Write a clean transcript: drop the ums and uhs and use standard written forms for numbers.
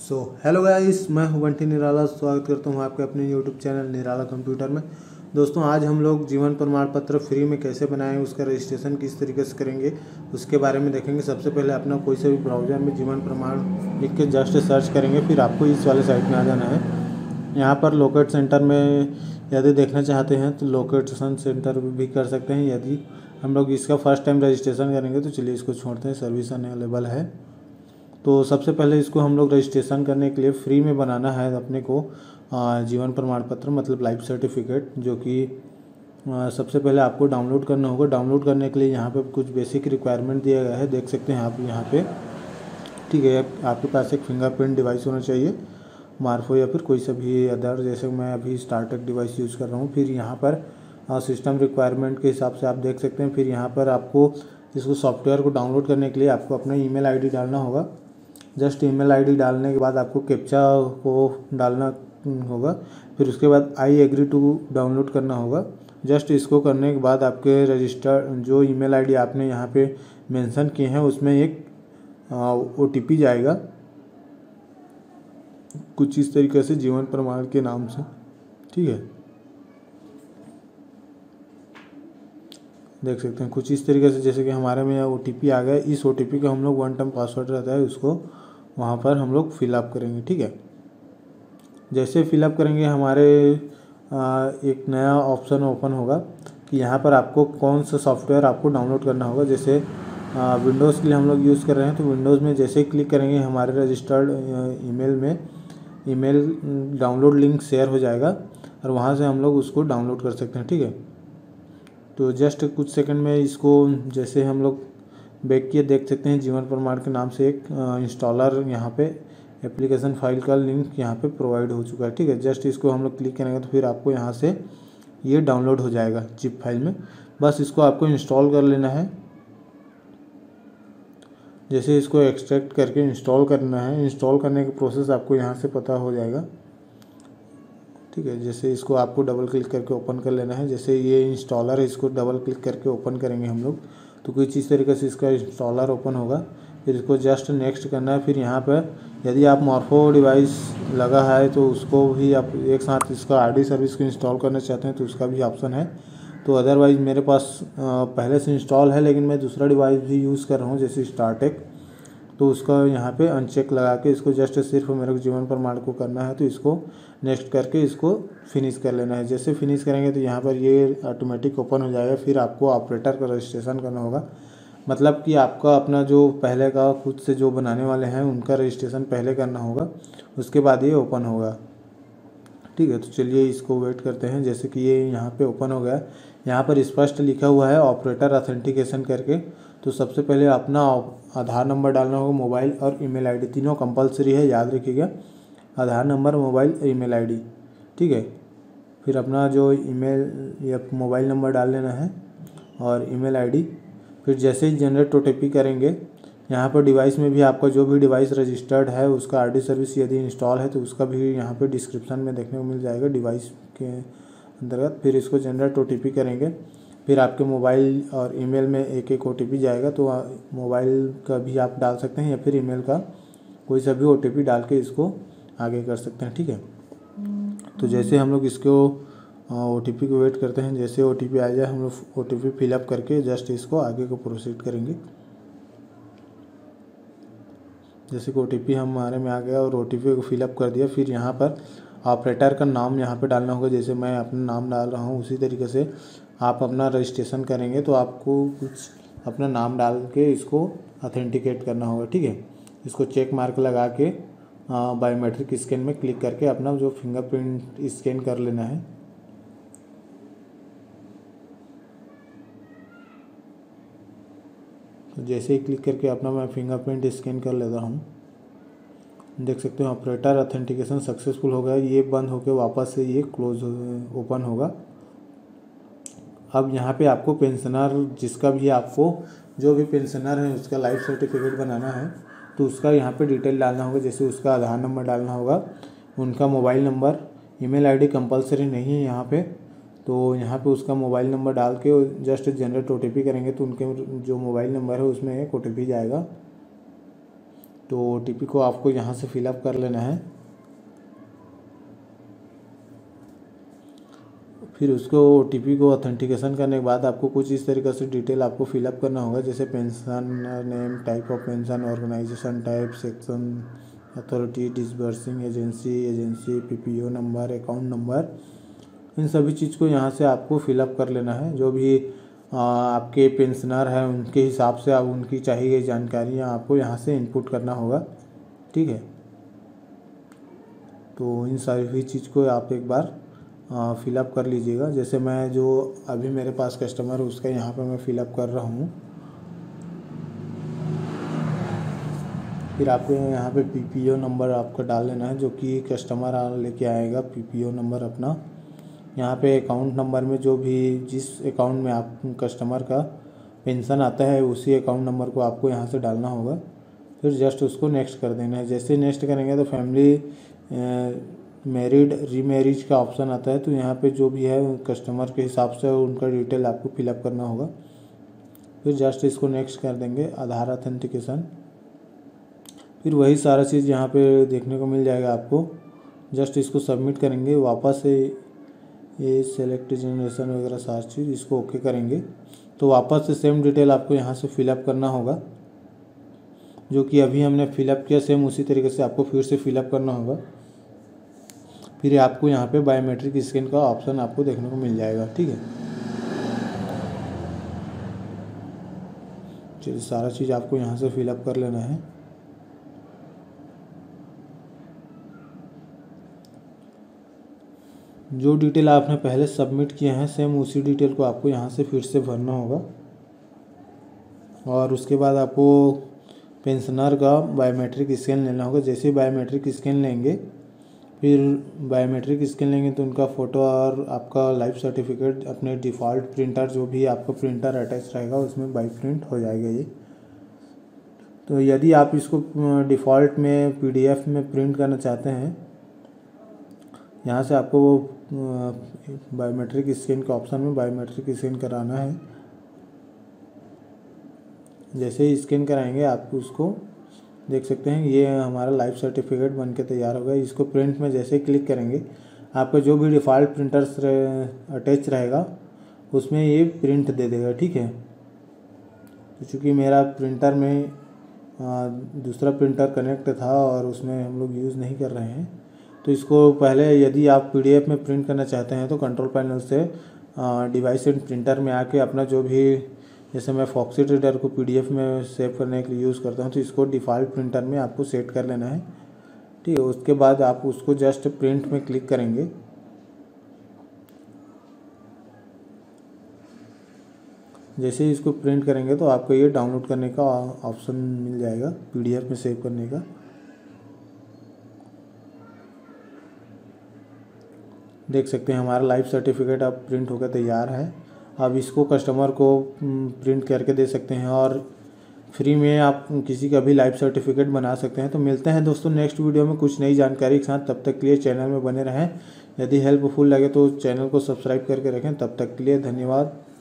Hello guys, मैं हूं बंटी निराला। स्वागत करता हूं आपके अपने यूट्यूब चैनल निराला कंप्यूटर में। दोस्तों, आज हम लोग जीवन प्रमाण पत्र फ्री में कैसे बनाएं, उसका रजिस्ट्रेशन किस तरीके से करेंगे उसके बारे में देखेंगे। सबसे पहले अपना कोई से भी ब्राउज़र में जीवन प्रमाण लिख के जस्ट सर्च करेंगे, फिर आपको इस वाले साइट में आ जाना है। यहाँ पर लोकेट सेंटर में यदि देखना चाहते हैं तो लोकेशन सेंटर भी कर सकते हैं। यदि हम लोग इसका फर्स्ट टाइम रजिस्ट्रेशन करेंगे तो चलिए इसको छोड़ते हैं, सर्विस अनअवेलेबल है। तो सबसे पहले इसको हम लोग रजिस्ट्रेशन करने के लिए फ्री में बनाना है अपने को जीवन प्रमाण पत्र, मतलब लाइफ सर्टिफिकेट, जो कि सबसे पहले आपको डाउनलोड करना होगा। डाउनलोड करने के लिए यहाँ पे कुछ बेसिक रिक्वायरमेंट दिया गया है, देख सकते हैं आप यहाँ पे। ठीक है, आपके पास एक फिंगरप्रिंट डिवाइस होना चाहिए, मार्फो या फिर कोई सा भी अदर, जैसे मैं अभी स्टार्टअप डिवाइस यूज़ कर रहा हूँ। फिर यहाँ पर सिस्टम रिक्वायरमेंट के हिसाब से आप देख सकते हैं। फिर यहाँ पर आपको इसको सॉफ्टवेयर को डाउनलोड करने के लिए आपको अपना ईमेल आईडी डालना होगा। जस्ट ईमेल आईडी डालने के बाद आपको कैप्चा को डालना होगा। फिर उसके बाद आई एग्री टू डाउनलोड करना होगा। जस्ट इसको करने के बाद आपके रजिस्टर जो ईमेल आईडी आपने यहाँ पे मेंशन किए हैं उसमें एक OTP जाएगा, कुछ इस तरीके से जीवन प्रमाण के नाम से। ठीक है, देख सकते हैं कुछ इस तरीके से, जैसे कि हमारे में OTP आ गया। इस OTP का हम लोग 1 टाइम पासवर्ड रहता है, उसको वहाँ पर हम लोग फिलअप करेंगे। ठीक है, जैसे फिलअप करेंगे हमारे एक नया ऑप्शन ओपन होगा कि यहाँ पर आपको कौन सा सॉफ्टवेयर आपको डाउनलोड करना होगा। जैसे विंडोज़ के लिए हम लोग यूज़ कर रहे हैं तो विंडोज़ में जैसे ही क्लिक करेंगे हमारे रजिस्टर्ड ईमेल में ईमेल डाउनलोड लिंक शेयर हो जाएगा और वहाँ से हम लोग उसको डाउनलोड कर सकते हैं। ठीक है, तो जस्ट कुछ सेकंड में इसको जैसे हम लोग बैक किए देख सकते हैं जीवन प्रमाण के नाम से एक इंस्टॉलर यहाँ पे एप्लीकेशन फाइल का लिंक यहाँ पे प्रोवाइड हो चुका है। ठीक है, जस्ट इसको हम लोग क्लिक करेंगे तो फिर आपको यहाँ से ये डाउनलोड हो जाएगा जिप फाइल में। बस इसको आपको इंस्टॉल कर लेना है। जैसे इसको एक्सट्रैक्ट करके इंस्टॉल करना है, इंस्टॉल करने का प्रोसेस आपको यहाँ से पता हो जाएगा। ठीक है, जैसे इसको आपको डबल क्लिक करके ओपन कर लेना है। जैसे ये इंस्टॉलर है, इसको डबल क्लिक करके ओपन करेंगे हम लोग तो कुछ इस तरीके से इसका इंस्टॉलर ओपन होगा। फिर इसको जस्ट नेक्स्ट करना है। फिर यहाँ पर यदि आप मार्फो डिवाइस लगा है तो उसको भी आप एक साथ इसका RD सर्विस को इंस्टॉल करना चाहते हैं तो उसका भी ऑप्शन है। तो अदरवाइज़ मेरे पास पहले से इंस्टॉल है, लेकिन मैं दूसरा डिवाइस भी यूज़ कर रहा हूँ जैसे स्टार्टेक, तो उसका यहाँ पे अनचेक लगा के इसको जस्ट सिर्फ मेरे को जीवन प्रमाण को करना है तो इसको नेक्स्ट करके इसको फिनिश कर लेना है। जैसे फिनिश करेंगे तो यहाँ पर ये ऑटोमेटिक ओपन हो जाएगा। फिर आपको ऑपरेटर का रजिस्ट्रेशन करना होगा, मतलब कि आपका अपना जो पहले का खुद से जो बनाने वाले हैं उनका रजिस्ट्रेशन पहले करना होगा, उसके बाद ये ओपन होगा। ठीक है, तो चलिए इसको वेट करते हैं। जैसे कि ये यहाँ पे ओपन हो गया, यहाँ पर स्पष्ट लिखा हुआ है ऑपरेटर ऑथेंटिकेशन करके। तो सबसे पहले अपना आधार नंबर डालना होगा, मोबाइल और ईमेल आईडी तीनों कंपलसरी है, याद रखिएगा। Aadhaar number, mobile, email ID. ठीक है, फिर अपना जो ईमेल या मोबाइल नंबर डाल लेना है और ईमेल आईडी। फिर जैसे ही जनरेट OTP करेंगे, यहाँ पर डिवाइस में भी आपका जो भी डिवाइस रजिस्टर्ड है उसका RD सर्विस यदि इंस्टॉल है तो उसका भी यहाँ पे डिस्क्रिप्शन में देखने को मिल जाएगा डिवाइस के अंतर्गत। फिर इसको जनरेट OTP करेंगे। फिर आपके मोबाइल और ईमेल में एक एक OTP जाएगा, तो मोबाइल का भी आप डाल सकते हैं या फिर ईमेल का कोई सा भी OTP डाल के इसको आगे कर सकते हैं। ठीक है, तो जैसे हम लोग इसको OTP को वेट करते हैं, जैसे OTP आ जाए हम लोग OTP फिलअप करके जस्ट इसको आगे को प्रोसीड करेंगे। जैसे कि OTP हमारे में आ गया और OTP को फिलअप कर दिया। फिर यहाँ पर ऑपरेटर का नाम यहाँ पे डालना होगा, जैसे मैं अपना नाम डाल रहा हूँ उसी तरीके से आप अपना रजिस्ट्रेशन करेंगे तो आपको कुछ अपना नाम डाल के इसको ऑथेंटिकेट करना होगा। ठीक है, इसको चेक मार्क लगा के बायोमेट्रिक स्कैन में क्लिक करके अपना जो फिंगरप्रिंट स्कैन कर लेना है। तो जैसे ही क्लिक करके अपना मैं फिंगरप्रिंट स्कैन कर लेता हूँ, देख सकते हैं ऑपरेटर ऑथेंटिकेशन सक्सेसफुल हो गया। ये बंद होकर वापस से ये क्लोज ओपन होगा। अब यहाँ पे आपको पेंशनर जिसका भी आपको जो भी पेंशनर है उसका लाइफ सर्टिफिकेट बनाना है तो उसका यहाँ पे डिटेल डालना होगा। जैसे उसका आधार नंबर डालना होगा, उनका mobile number, email ID compulsory नहीं है यहाँ पे, तो यहाँ पे उसका मोबाइल नंबर डाल के जस्ट जनरेट OTP करेंगे तो उनके जो मोबाइल नंबर है उसमें एक OTP जाएगा। तो OTP को आपको यहाँ से फिलअप कर लेना है। फिर उसको OTP को ऑथेंटिकेशन करने के बाद आपको कुछ इस तरीके से डिटेल आपको फिलअप करना होगा, जैसे pension name, type of pension, organisation type, section, authority, disbursing agency, PPO number, account number, इन सभी चीज़ को यहाँ से आपको फिलअप कर लेना है। जो भी आपके पेंशनर हैं उनके हिसाब से आप उनकी चाहिए गई जानकारियाँ आपको यहाँ से इनपुट करना होगा, ठीक है। तो इन सभी चीज़ को आप एक बार फिलअप कर लीजिएगा। जैसे मैं जो अभी मेरे पास कस्टमर है उसका यहाँ पे मैं फिलअप कर रहा हूँ। फिर आपको यहाँ पे PPO नंबर आपका डाल लेना है, जो कि कस्टमर लेके आएगा PPO नंबर अपना। यहाँ पे अकाउंट नंबर में जो भी जिस अकाउंट में आप कस्टमर का पेंशन आता है उसी अकाउंट नंबर को आपको यहाँ से डालना होगा। फिर जस्ट उसको नेक्स्ट कर देना है। जैसे नेक्स्ट करेंगे तो फैमिली मैरिड रीमैरिज का ऑप्शन आता है, तो यहाँ पे जो भी है कस्टमर के हिसाब से उनका डिटेल आपको फिलअप करना होगा। फिर जस्ट इसको नेक्स्ट कर देंगे। आधार ऑथेंटिकेशन, फिर वही सारा चीज़ यहाँ पे देखने को मिल जाएगा आपको। जस्ट इसको सबमिट करेंगे। वापस से ये सेलेक्ट जनरेशन वगैरह सारी चीज़ इसको ओके करेंगे तो वापस से सेम डिटेल आपको यहाँ से फिलअप करना होगा, जो कि अभी हमने फिलअप किया सेम उसी तरीके से आपको फिर से फिलअप करना होगा। फिर आपको यहाँ पे बायोमेट्रिक स्कैन का ऑप्शन आपको देखने को मिल जाएगा, ठीक है। चलिए सारा चीज़ आपको यहाँ से फिलअप कर लेना है। जो डिटेल आपने पहले सबमिट किए हैं सेम उसी डिटेल को आपको यहाँ से फिर से भरना होगा। और उसके बाद आपको पेंशनर का बायोमेट्रिक स्कैन लेना होगा। जैसे ही बायोमेट्रिक स्कैन लेंगे, फिर बायोमेट्रिक स्कैन लेंगे तो उनका फ़ोटो और आपका लाइफ सर्टिफिकेट अपने डिफ़ॉल्ट प्रिंटर, जो भी आपका प्रिंटर अटैच रहेगा उसमें बाई प्रिंट हो जाएगा ये। तो यदि आप इसको डिफ़ॉल्ट में PDF में प्रिंट करना चाहते हैं, यहाँ से आपको बायोमेट्रिक स्कैन के ऑप्शन में बायोमेट्रिक स्कैन कराना है। जैसे ही स्कैन कराएंगे आप उसको देख सकते हैं, ये हमारा लाइफ सर्टिफिकेट बन के तैयार होगा। इसको प्रिंट में जैसे ही क्लिक करेंगे आपका जो भी डिफ़ॉल्ट प्रिंटर्स अटैच रहेगा उसमें ये प्रिंट दे देगा, ठीक है। तो चूँकि मेरा प्रिंटर में दूसरा प्रिंटर कनेक्ट था और उसमें हम लोग यूज़ नहीं कर रहे हैं, तो इसको पहले यदि आप PDF में प्रिंट करना चाहते हैं तो कंट्रोल पैनल से डिवाइस एंड प्रिंटर में आके अपना जो भी, जैसे मैं फॉक्सी रीडर को PDF में सेव करने के लिए यूज़ करता हूँ, तो इसको डिफ़ॉल्ट प्रिंटर में आपको सेट कर लेना है, ठीक है। उसके बाद आप उसको जस्ट प्रिंट में क्लिक करेंगे। जैसे ही इसको प्रिंट करेंगे तो आपको ये डाउनलोड करने का ऑप्शन मिल जाएगा, PDF में सेव करने का। देख सकते हैं हमारा लाइफ सर्टिफिकेट अब प्रिंट होकर तैयार है। अब इसको कस्टमर को प्रिंट करके दे सकते हैं और फ्री में आप किसी का भी लाइफ सर्टिफिकेट बना सकते हैं। तो मिलते हैं दोस्तों नेक्स्ट वीडियो में कुछ नई जानकारी के साथ। तब तक के लिए चैनल में बने रहें। यदि हेल्पफुल लगे तो चैनल को सब्सक्राइब करके रखें। तब तक के लिए धन्यवाद।